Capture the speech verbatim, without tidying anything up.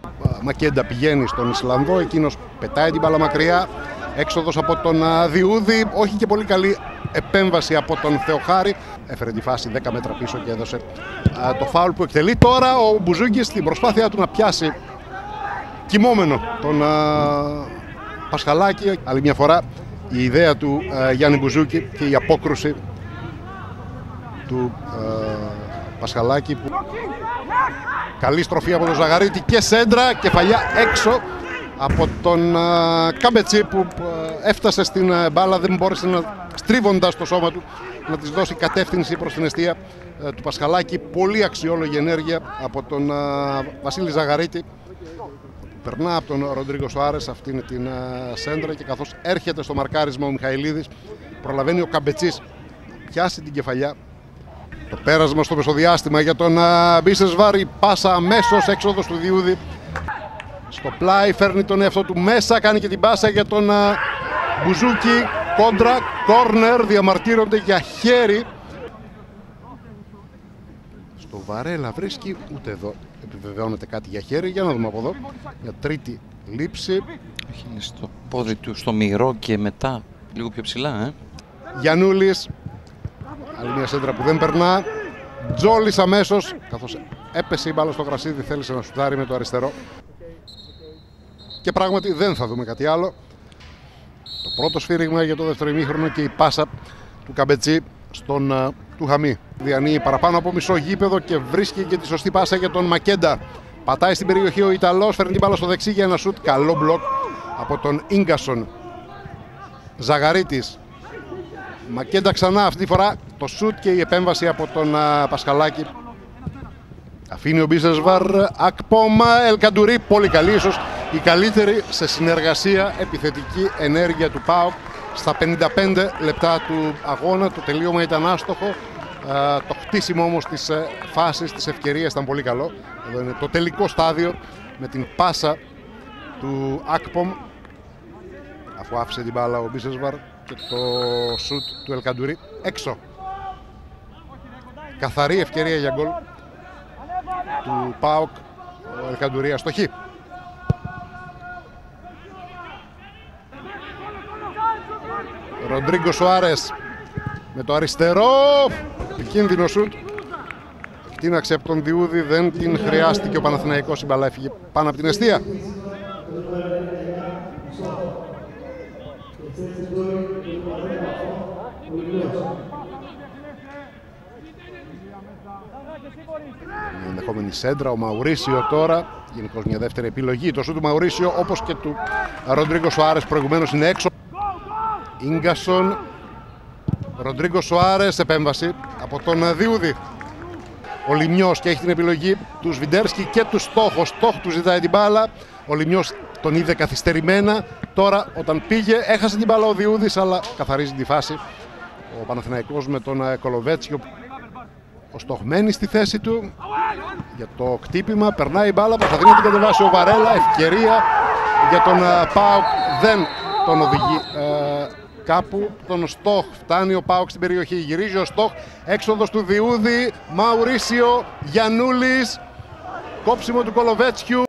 Μακέντα πηγαίνει στον Ισλανδό, εκείνος πετάει την μπάλα μακριά. Έξοδος από τον Διούδη, όχι και πολύ καλή επέμβαση από τον Θεοχάρη. Έφερε τη φάση δέκα μέτρα πίσω και έδωσε α, το φάουλ που εκτελεί τώρα ο Μπουζούκης στην προσπάθειά του να πιάσει κοιμόμενο τον α, Πασχαλάκη. Άλλη μια φορά η ιδέα του α, Γιάννη Μπουζούκη και η απόκρουση του α, Πασχαλάκη. Που... Καλή στροφή από τον Ζαγαρίτη και σέντρα, κεφαλιά έξω από τον α, Καμπετσί που α, έφτασε στην α, μπάλα, δεν μπόρεσε να, στρίβοντας το σώμα του, να της δώσει κατεύθυνση προς την εστία α, του Πασχαλάκη. Πολύ αξιόλογη ενέργεια από τον α, Βασίλη Ζαγαρίτη. Περνά από τον Ροντρίγκο Σοάρες αυτήν την α, σέντρα και καθώς έρχεται στο μαρκάρισμα ο Μιχαηλίδης, προλαβαίνει ο Καμπετσής να πιάσει την κεφαλιά. Το πέρασμα στο μεσοδιάστημα για τον Μπίσεσβαρ, η πάσα αμέσως, έξοδος του Διούδη. Στο πλάι φέρνει τον εαυτό του μέσα, κάνει και την πάσα για τον α, Μπουζούκη. Κόντρα, κόρνερ, διαμαρτύρονται για χέρι. Στο Βαρέλα βρίσκει, ούτε εδώ επιβεβαιώνεται κάτι για χέρι. Για να δούμε από εδώ, για τρίτη λήψη. Έχει στο πόδι του στο μυρό και μετά λίγο πιο ψηλά, ε. Γιαννούλης, άλλη μια σέντρα που δεν περνά. Τζόλης αμέσως, καθώς έπεσε η μπάλα στο γρασίδι, θέλησε να σουτάρει με το αριστερό. Και πράγματι δεν θα δούμε κάτι άλλο. Το πρώτο σφύριγμα για το δεύτερο ημίχρονο και η πάσα του Καμπετσί στον uh, του Χαμί. Διανύει παραπάνω από μισό γήπεδο και βρίσκει και τη σωστή πάσα για τον Μακέντα. Πατάει στην περιοχή ο Ιταλός, φέρνει την μπάλα στο δεξί για ένα σουτ. Καλό μπλοκ από τον Ίγκασον. Ζαγαρίτης. Μακέντα ξανά, αυτή τη φορά το σουτ και η επέμβαση από τον uh, Πασχαλάκη. Αφήνει ο Μπίσεσβαρ, Ακπόμα, Ελκαντουρί, πολύ καλή, ίσως η καλύτερη σε συνεργασία επιθετική ενέργεια του ΠΑΟΚ στα πενήντα πέντε λεπτά του αγώνα. Το τελείωμα ήταν άστοχο, ε, το χτίσιμο όμως της ε, φάσης, της ευκαιρίας ήταν πολύ καλό. Εδώ είναι το τελικό στάδιο με την πάσα του Ακπομ, αφού άφησε την μπάλα ο Μπίσεσβαρ, και το σουτ του Ελκαντουρί έξω. Καθαρή ευκαιρία για γκολ του ΠΑΟΚ, ο Ελκαντουρί αστοχή. Ροντρίγκο Σοάρες με το αριστερό, επικίνδυνο σουτ. Κτίναξε από τον Διούδη, δεν την χρειάστηκε ο Παναθηναϊκός, η μπαλά έφυγε πάνω από την εστία. Μια ενδεχόμενη σέντρα, ο Μαουρίσιο τώρα, γενικώς μια δεύτερη επιλογή. Το σουτ του Μαουρίσιο, όπως και του Ροντρίγκο Σοάρες προηγουμένως, είναι έξω. Ίγκασον, Ροντρίγκο Σοάρες, επέμβαση από τον Διούδη. Ο Λιμιός και έχει την επιλογή του Σβιντέρσκι και του Στόχ. Ο Στόχ του ζητάει την μπάλα, ο Λιμιός τον είδε καθυστερημένα. Τώρα όταν πήγε έχασε την μπάλα ο Διούδης, αλλά καθαρίζει τη φάση ο Παναθηναϊκός με τον Κολοβέτσιο. Ο Στόχ μένει στη θέση του για το κτύπημα, περνάει η μπάλα, προσπαθεί να την κατεβάσει ο Βαρέλα, ευκαιρία για τον ΠΑΟΚ, δεν τον οδηγεί ε, κάπου. Τον Στόχ, φτάνει ο ΠΑΟΚ στην περιοχή, γυρίζει ο Στόχ, έξοδος του Διούδη, Μαουρίσιο, Γιαννούλης, κόψιμο του Κολοβέτσιου,